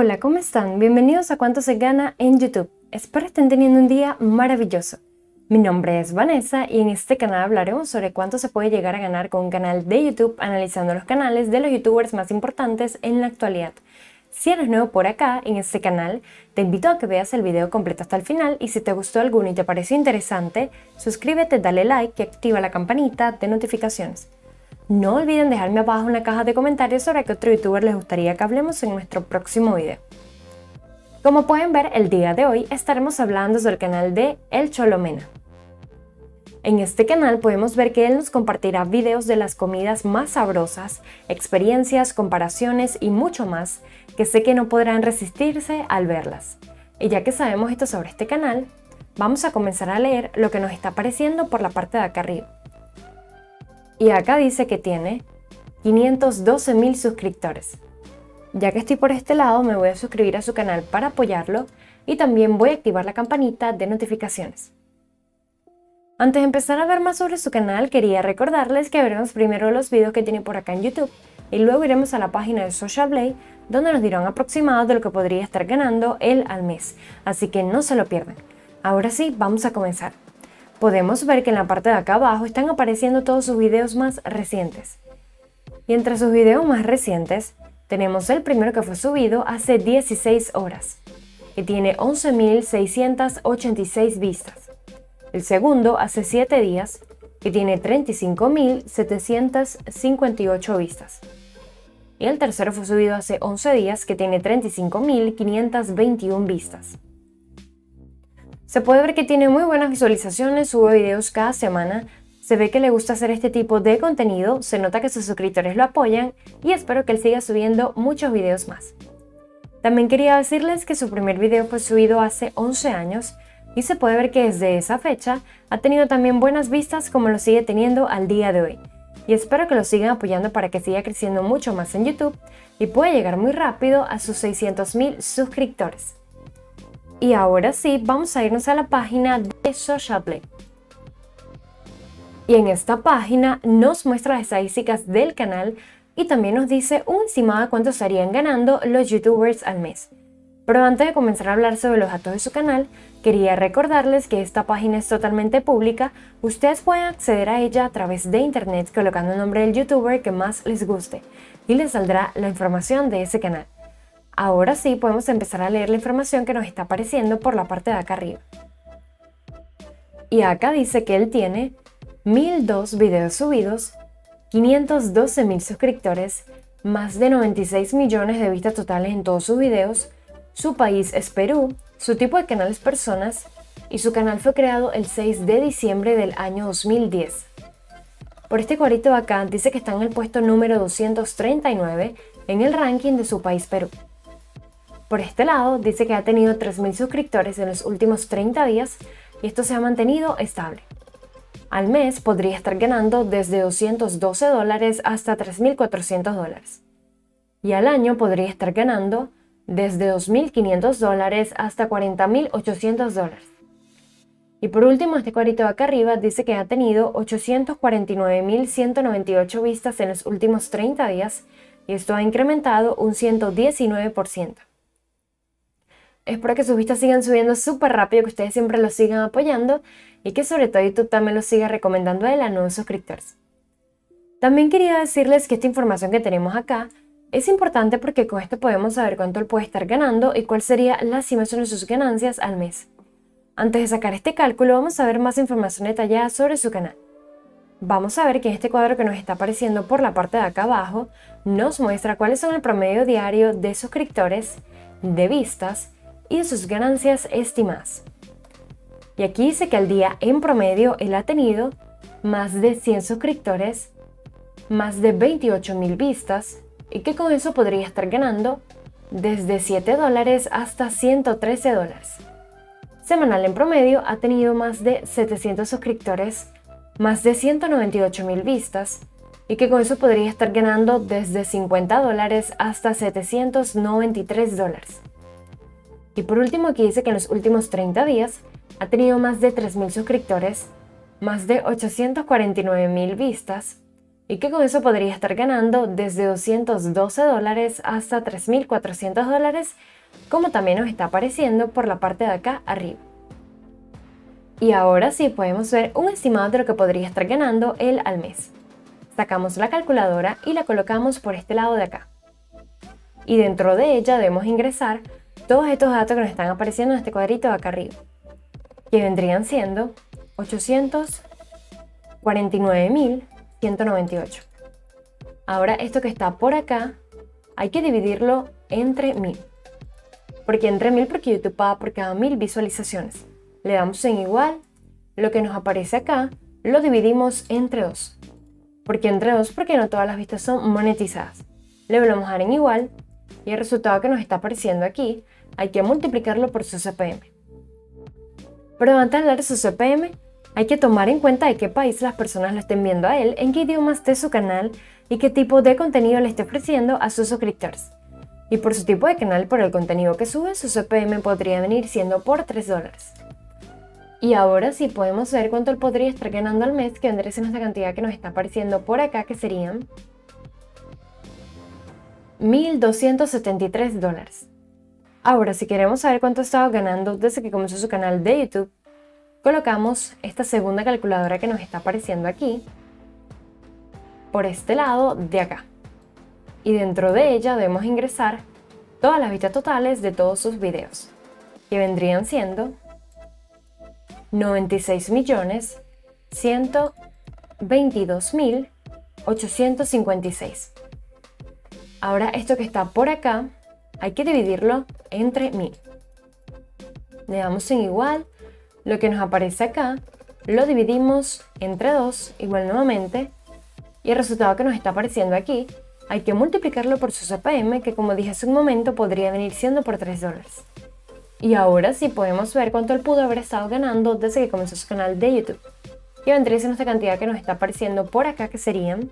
Hola, ¿cómo están? Bienvenidos a Cuánto se gana en YouTube. Espero estén teniendo un día maravilloso. Mi nombre es Vanessa y en este canal hablaremos sobre cuánto se puede llegar a ganar con un canal de YouTube analizando los canales de los youtubers más importantes en la actualidad. Si eres nuevo por acá, en este canal, te invito a que veas el video completo hasta el final y si te gustó alguno y te pareció interesante, suscríbete, dale like y activa la campanita de notificaciones. No olviden dejarme abajo en la caja de comentarios sobre qué otro youtuber les gustaría que hablemos en nuestro próximo video. Como pueden ver, el día de hoy estaremos hablando sobre el canal de El Cholomena. En este canal podemos ver que él nos compartirá videos de las comidas más sabrosas, experiencias, comparaciones y mucho más que sé que no podrán resistirse al verlas. Y ya que sabemos esto sobre este canal, vamos a comenzar a leer lo que nos está apareciendo por la parte de acá arriba. Y acá dice que tiene 512.000 suscriptores. Ya que estoy por este lado, me voy a suscribir a su canal para apoyarlo y también voy a activar la campanita de notificaciones. Antes de empezar a ver más sobre su canal, quería recordarles que veremos primero los videos que tiene por acá en YouTube y luego iremos a la página de Social Blade, donde nos dirán aproximado de lo que podría estar ganando él al mes, así que no se lo pierdan. Ahora sí, vamos a comenzar. Podemos ver que en la parte de acá abajo están apareciendo todos sus videos más recientes. Y entre sus videos más recientes, tenemos el primero que fue subido hace 16 horas, que tiene 11.686 vistas. El segundo hace 7 días, que tiene 35.758 vistas. Y el tercero fue subido hace 11 días, que tiene 35.521 vistas. Se puede ver que tiene muy buenas visualizaciones, sube videos cada semana, se ve que le gusta hacer este tipo de contenido, se nota que sus suscriptores lo apoyan y espero que él siga subiendo muchos videos más. También quería decirles que su primer video fue subido hace 11 años y se puede ver que desde esa fecha ha tenido también buenas vistas como lo sigue teniendo al día de hoy. Y espero que lo sigan apoyando para que siga creciendo mucho más en YouTube y pueda llegar muy rápido a sus 600.000 suscriptores. Y ahora sí, vamos a irnos a la página de Social Blade. Y en esta página nos muestra las estadísticas del canal y también nos dice un estimado de cuánto estarían ganando los youtubers al mes. Pero antes de comenzar a hablar sobre los datos de su canal, quería recordarles que esta página es totalmente pública, ustedes pueden acceder a ella a través de internet colocando el nombre del youtuber que más les guste y les saldrá la información de ese canal. Ahora sí podemos empezar a leer la información que nos está apareciendo por la parte de acá arriba. Y acá dice que él tiene 1.002 videos subidos, 512.000 suscriptores, más de 96 millones de vistas totales en todos sus videos, su país es Perú, su tipo de canal es personas y su canal fue creado el 6 de diciembre del año 2010. Por este cuadrito de acá dice que está en el puesto número 239 en el ranking de su país Perú. Por este lado, dice que ha tenido 3.000 suscriptores en los últimos 30 días y esto se ha mantenido estable. Al mes podría estar ganando desde $212 hasta $3.400. Y al año podría estar ganando desde $2.500 hasta $40.800. Y por último, este cuadrito de acá arriba dice que ha tenido 849.198 vistas en los últimos 30 días y esto ha incrementado un 119%. Espero que sus vistas sigan subiendo súper rápido, que ustedes siempre lo sigan apoyando y que sobre todo YouTube también lo siga recomendando a él a nuevos suscriptores. También quería decirles que esta información que tenemos acá es importante porque con esto podemos saber cuánto él puede estar ganando y cuál sería la estimación de sus ganancias al mes. Antes de sacar este cálculo vamos a ver más información detallada sobre su canal. Vamos a ver que en este cuadro que nos está apareciendo por la parte de acá abajo nos muestra cuáles son el promedio diario de suscriptores, de vistas y de sus ganancias estimadas. Y aquí dice que al día en promedio él ha tenido más de 100 suscriptores, más de 28.000 vistas y que con eso podría estar ganando desde $7 hasta $113. Semanal en promedio ha tenido más de 700 suscriptores, más de 198.000 vistas y que con eso podría estar ganando desde $50 hasta $793. Y por último aquí dice que en los últimos 30 días ha tenido más de 3.000 suscriptores, más de 849.000 vistas y que con eso podría estar ganando desde $212 hasta $3.400, como también nos está apareciendo por la parte de acá arriba. Y ahora sí podemos ver un estimado de lo que podría estar ganando él al mes. Sacamos la calculadora y la colocamos por este lado de acá. Y dentro de ella debemos ingresar todos estos datos que nos están apareciendo en este cuadrito de acá arriba, que vendrían siendo 849.198. Ahora esto que está por acá hay que dividirlo entre 1000. ¿Por qué entre 1000? Porque YouTube paga por cada 1000 visualizaciones. Le damos en igual, lo que nos aparece acá lo dividimos entre 2. ¿Por qué entre 2? Porque no todas las vistas son monetizadas. Le volvemos a dar en igual y el resultado que nos está apareciendo aquí hay que multiplicarlo por su CPM. Pero antes de hablar de su CPM, hay que tomar en cuenta de qué país las personas lo estén viendo a él, en qué idioma esté su canal y qué tipo de contenido le esté ofreciendo a sus suscriptores. Y por su tipo de canal, por el contenido que sube, su CPM podría venir siendo por $3. Y ahora sí podemos ver cuánto él podría estar ganando al mes, que vendría siendo esta cantidad que nos está apareciendo por acá, que serían $1.273. Ahora, si queremos saber cuánto ha estado ganando desde que comenzó su canal de YouTube, colocamos esta segunda calculadora que nos está apareciendo aquí, por este lado de acá. Y dentro de ella debemos ingresar todas las vistas totales de todos sus videos, que vendrían siendo 96.122.856. Ahora esto que está por acá hay que dividirlo entre 1000. Le damos en igual, lo que nos aparece acá lo dividimos entre 2, igual nuevamente, y el resultado que nos está apareciendo aquí hay que multiplicarlo por su CPM, que como dije hace un momento podría venir siendo por $3. Y ahora sí podemos ver cuánto él pudo haber estado ganando desde que comenzó su canal de YouTube, que vendría siendo esta cantidad que nos está apareciendo por acá, que serían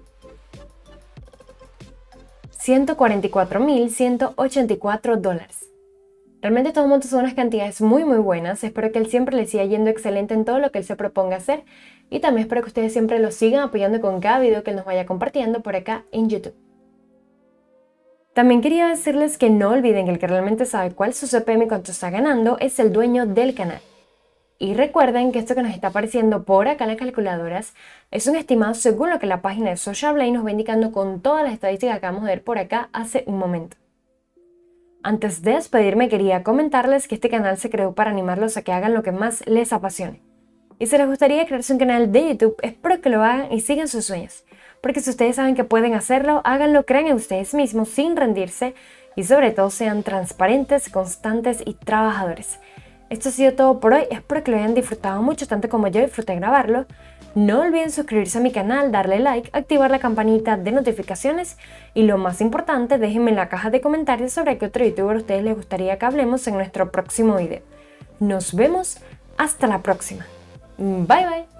$144.184. Realmente estos montos son unas cantidades muy buenas. Espero que él siempre le siga yendo excelente en todo lo que él se proponga hacer, y también espero que ustedes siempre lo sigan apoyando con cada video que él nos vaya compartiendo por acá en YouTube. También quería decirles que no olviden que el que realmente sabe cuál es su CPM y cuánto está ganando es el dueño del canal. Y recuerden que esto que nos está apareciendo por acá en las calculadoras es un estimado según lo que la página de Social Blade nos va indicando con todas las estadísticas que acabamos de ver por acá hace un momento. Antes de despedirme, quería comentarles que este canal se creó para animarlos a que hagan lo que más les apasione. Y si les gustaría crearse un canal de YouTube, espero que lo hagan y sigan sus sueños. Porque si ustedes saben que pueden hacerlo, háganlo, crean en ustedes mismos sin rendirse y sobre todo sean transparentes, constantes y trabajadores. Esto ha sido todo por hoy, espero que lo hayan disfrutado mucho, tanto como yo disfruté grabarlo. No olviden suscribirse a mi canal, darle like, activar la campanita de notificaciones y lo más importante, déjenme en la caja de comentarios sobre qué otro youtuber a ustedes les gustaría que hablemos en nuestro próximo video. Nos vemos hasta la próxima. Bye bye.